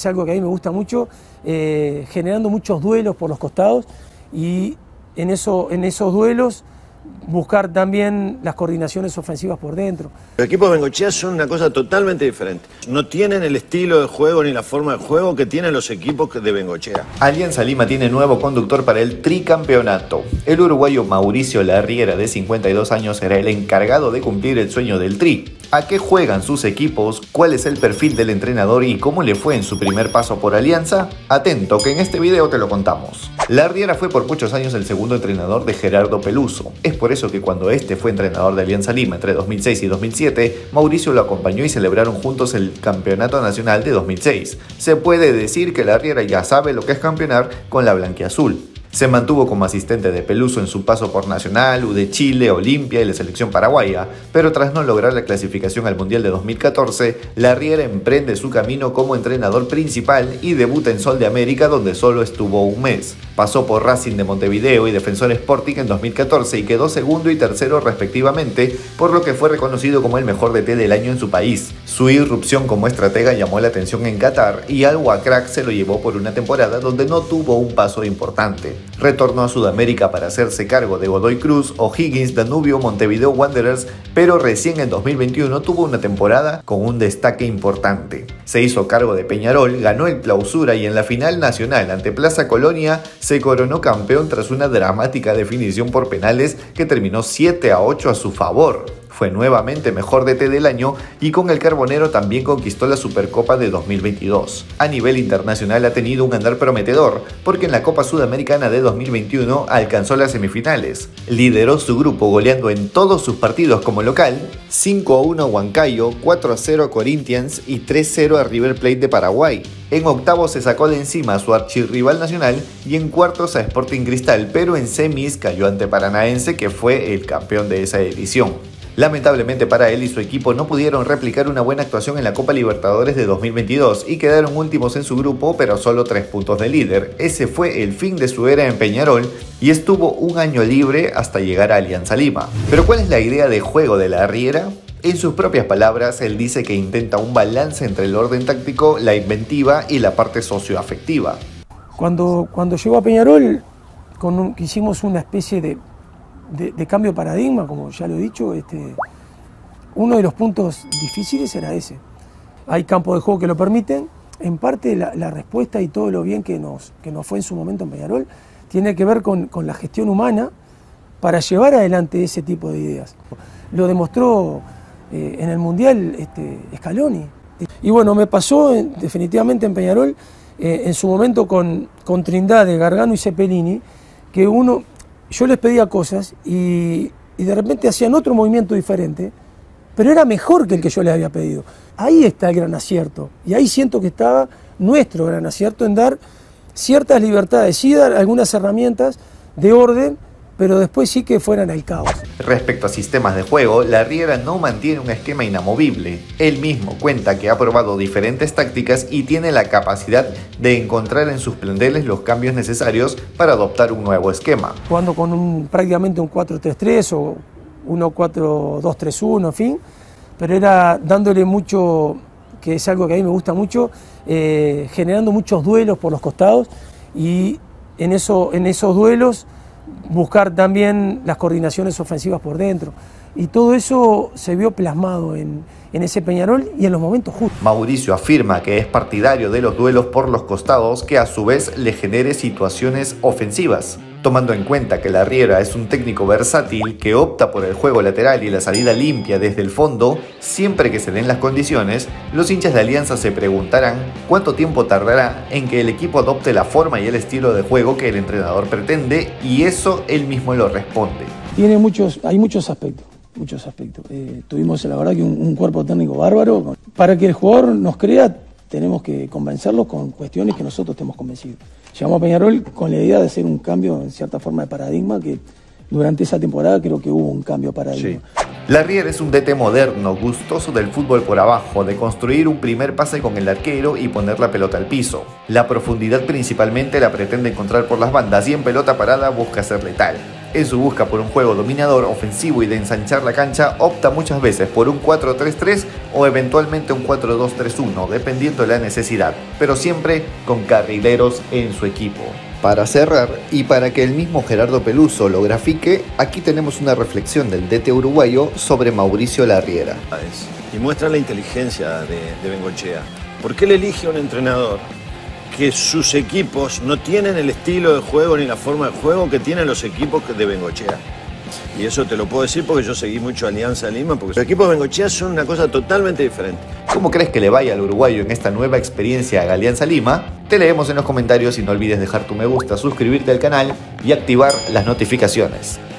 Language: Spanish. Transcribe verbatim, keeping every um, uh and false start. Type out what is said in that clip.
es algo que a mí me gusta mucho, eh, generando muchos duelos por los costados y en, eso, en esos duelos buscar también las coordinaciones ofensivas por dentro. Los equipos de Bengoechea son una cosa totalmente diferente. No tienen el estilo de juego ni la forma de juego que tienen los equipos de Bengoechea. Alianza Lima tiene nuevo conductor para el tricampeonato. El uruguayo Mauricio Larriera, de cincuenta y dos años, será el encargado de cumplir el sueño del tri. ¿A qué juegan sus equipos? ¿Cuál es el perfil del entrenador y cómo le fue en su primer paso por Alianza? Atento, que en este video te lo contamos. Larriera fue por muchos años el segundo entrenador de Gerardo Peluso. Es por eso que cuando este fue entrenador de Alianza Lima entre dos mil seis y dos mil siete, Mauricio lo acompañó y celebraron juntos el Campeonato Nacional de dos mil seis. Se puede decir que Larriera ya sabe lo que es campeonar con la blanquiazul. Se mantuvo como asistente de Peluso en su paso por Nacional, U de Chile, Olimpia y la selección paraguaya, pero tras no lograr la clasificación al Mundial de dos mil catorce, Larriera emprende su camino como entrenador principal y debuta en Sol de América, donde solo estuvo un mes. Pasó por Racing de Montevideo y Defensor Sporting en dos mil catorce y quedó segundo y tercero respectivamente, por lo que fue reconocido como el mejor D T del año en su país. Su irrupción como estratega llamó la atención en Qatar y al Waqraq se lo llevó por una temporada donde no tuvo un paso importante. Retornó a Sudamérica para hacerse cargo de Godoy Cruz, O'Higgins, Danubio, Montevideo Wanderers, pero recién en dos mil veintiuno tuvo una temporada con un destaque importante. Se hizo cargo de Peñarol, ganó el Clausura y en la final nacional ante Plaza Colonia se coronó campeón tras una dramática definición por penales que terminó siete a ocho a su favor. Fue nuevamente mejor D T del año y con el Carbonero también conquistó la Supercopa de dos mil veintidós. A nivel internacional ha tenido un andar prometedor, porque en la Copa Sudamericana de dos mil veintiuno alcanzó las semifinales. Lideró su grupo goleando en todos sus partidos como local, cinco a uno a Huancayo, cuatro a cero a Corinthians y tres a cero a River Plate de Paraguay. En octavos se sacó de encima a su archirrival Nacional y en cuartos a Sporting Cristal, pero en semis cayó ante Paranaense, que fue el campeón de esa edición. Lamentablemente para él y su equipo no pudieron replicar una buena actuación en la Copa Libertadores de dos mil veintidós y quedaron últimos en su grupo, pero solo tres puntos de líder. Ese fue el fin de su era en Peñarol y estuvo un año libre hasta llegar a Alianza Lima. Pero ¿cuál es la idea de juego de Larriera? En sus propias palabras, él dice que intenta un balance entre el orden táctico, la inventiva y la parte socioafectiva. Cuando, cuando llegó a Peñarol, con un, hicimos una especie de De, de cambio de paradigma, como ya lo he dicho, este, uno de los puntos difíciles era ese. Hay campos de juego que lo permiten. En parte la, la respuesta y todo lo bien que nos, que nos fue en su momento en Peñarol tiene que ver con, con la gestión humana para llevar adelante ese tipo de ideas. Lo demostró eh, en el Mundial este, Scaloni. Y bueno, me pasó en, definitivamente en Peñarol, eh, en su momento con, con Trindade, Gargano y Cepelini, que uno... Yo les pedía cosas y, y de repente hacían otro movimiento diferente, pero era mejor que el que yo les había pedido. Ahí está el gran acierto, y ahí siento que estaba nuestro gran acierto en dar ciertas libertades, sí dar algunas herramientas de orden, pero después sí que fueran al caos. Respecto a sistemas de juego, Larriera no mantiene un esquema inamovible. Él mismo cuenta que ha probado diferentes tácticas y tiene la capacidad de encontrar en sus planteles los cambios necesarios para adoptar un nuevo esquema. Jugando con un, prácticamente un cuatro tres tres o uno cuatro dos tres uno, en fin, pero era dándole mucho, que es algo que a mí me gusta mucho, eh, generando muchos duelos por los costados y en, eso, en esos duelos buscar también las coordinaciones ofensivas por dentro. Y todo eso se vio plasmado en, en ese Peñarol y en los momentos justos. Mauricio afirma que es partidario de los duelos por los costados, que a su vez le genere situaciones ofensivas. Tomando en cuenta que Larriera es un técnico versátil que opta por el juego lateral y la salida limpia desde el fondo, siempre que se den las condiciones, los hinchas de Alianza se preguntarán cuánto tiempo tardará en que el equipo adopte la forma y el estilo de juego que el entrenador pretende, y eso él mismo lo responde. Tiene muchos, hay muchos aspectos, muchos aspectos. Eh, tuvimos la verdad que un, un cuerpo técnico bárbaro. Para que el jugador nos crea, tenemos que convencerlo con cuestiones que nosotros estemos convencidos. Llegamos a Peñarol con la idea de hacer un cambio, en cierta forma, de paradigma, que durante esa temporada creo que hubo un cambio de paradigma. Sí. Larriera es un D T moderno, gustoso del fútbol por abajo, de construir un primer pase con el arquero y poner la pelota al piso. La profundidad principalmente la pretende encontrar por las bandas y en pelota parada busca ser letal. En su busca por un juego dominador, ofensivo y de ensanchar la cancha, opta muchas veces por un cuatro tres tres o eventualmente un cuatro dos tres uno, dependiendo de la necesidad, pero siempre con carrileros en su equipo. Para cerrar, y para que el mismo Gerardo Peluso lo grafique, aquí tenemos una reflexión del D T uruguayo sobre Mauricio Larriera. Y muestra la inteligencia de, de Bengochea. Porque él elige a un entrenador que sus equipos no tienen el estilo de juego ni la forma de juego que tienen los equipos de Bengochea. Y eso te lo puedo decir porque yo seguí mucho a Alianza Lima, porque los equipos de Bengochea son una cosa totalmente diferente. ¿Cómo crees que le vaya al uruguayo en esta nueva experiencia a Alianza Lima? Te leemos en los comentarios y no olvides dejar tu me gusta, suscribirte al canal y activar las notificaciones.